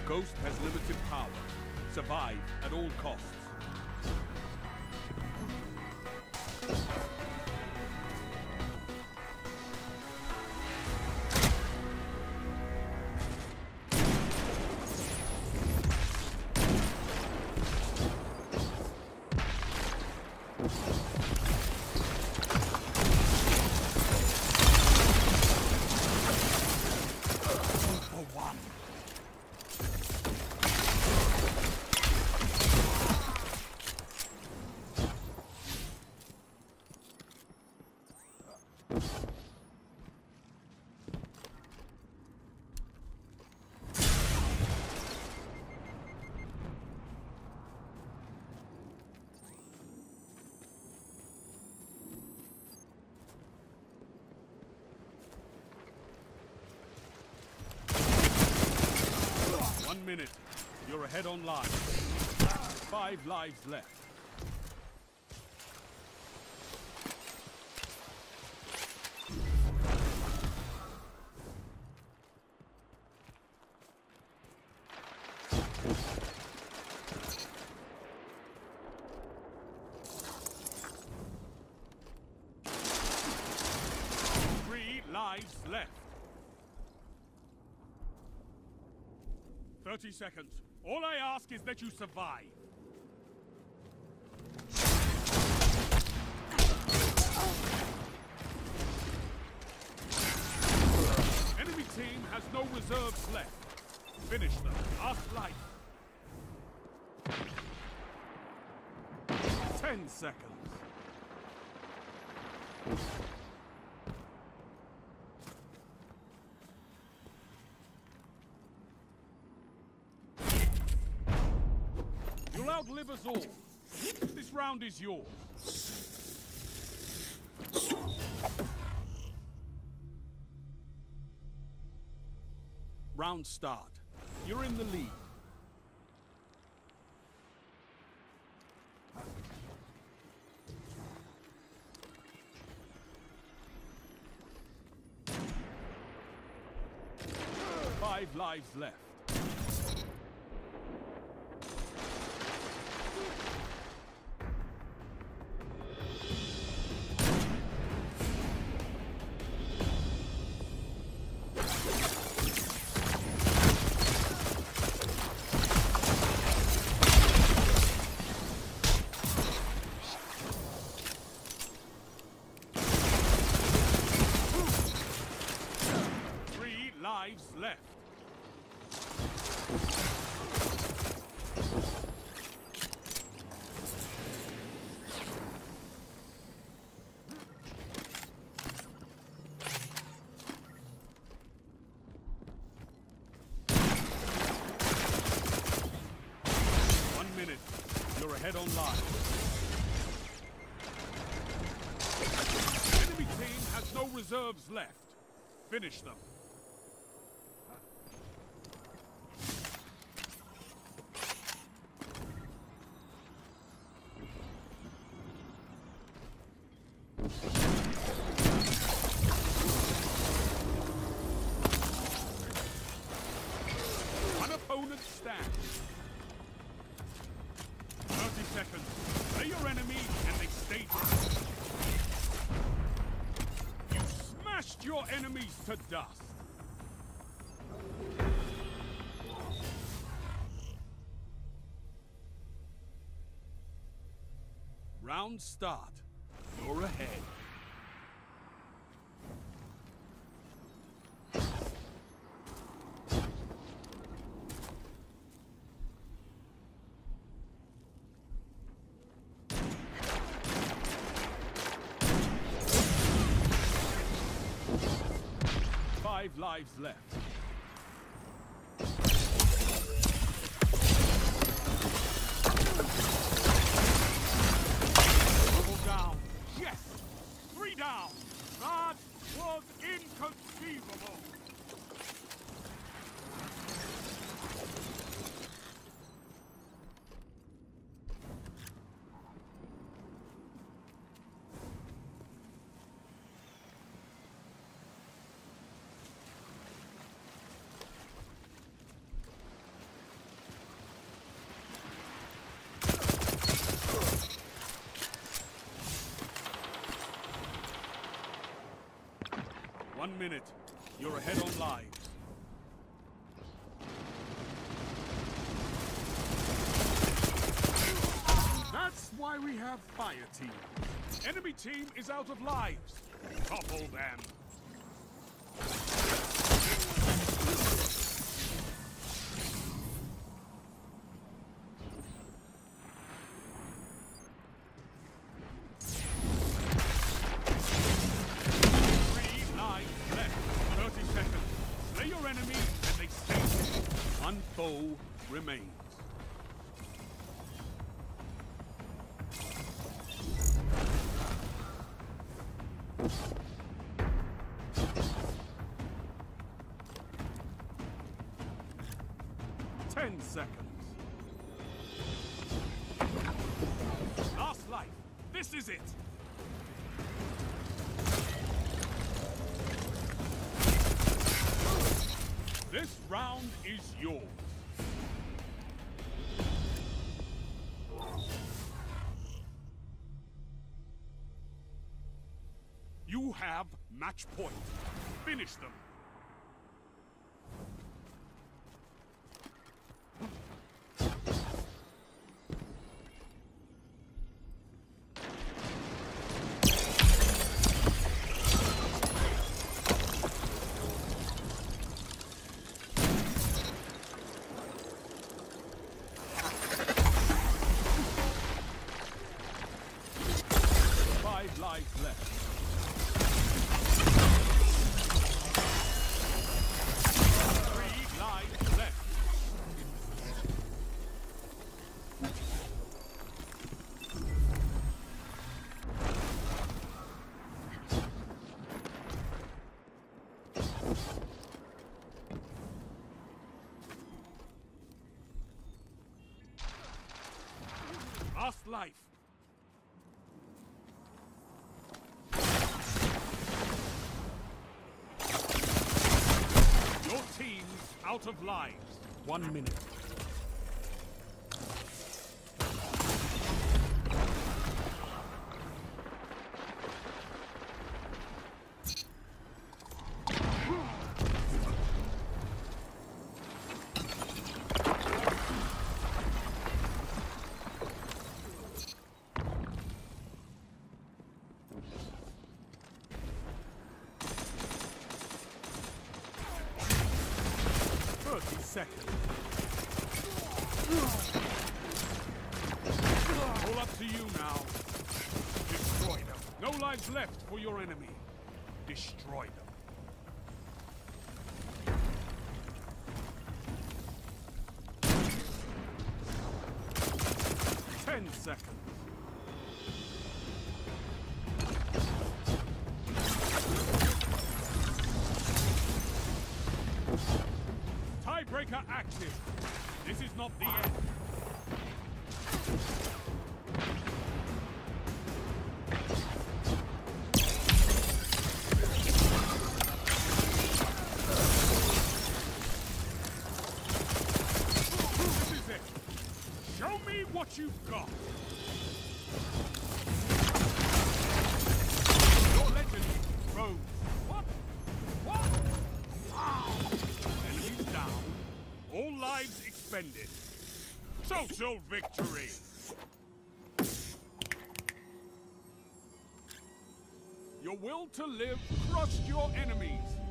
Ghost has limited power. Survive at all costs. Minute. You're ahead on lives. 5 lives left. Three lives left. 30 seconds. All I ask is that you survive. Enemy team has no reserves left. Finish them. Last life. 10 seconds. You'll outlive us all. This round is yours. Round start. You're in the lead. Five lives left. Lives left. One minute. You're ahead on live. Enemy team has no reserves left. Finish them. One opponent stands. 30 seconds. They're your enemy and they stay dead. You smashed your enemies to dust. Round start. You're ahead. Five lives left. Double down. Yes! 3 down. That was inconceivable. 1 minute. You're ahead on lives. That's why we have fire team. Enemy team is out of lives. Topple them. One foe remains. Ten seconds. Last life. This is it. This round is yours. You have match point. Finish them. Lives left. 3 lives left. Last life. Out of lives. 1 minute. Seconds. All up to you now. Destroy them. No lives left for your enemy. Destroy them. 10 seconds. Tiebreaker active. This is not the end. This is it. Show me what you've got. Your legend rose. What? Wow. Enemies down. All lives expended. Total victory! Your will to live crushed your enemies.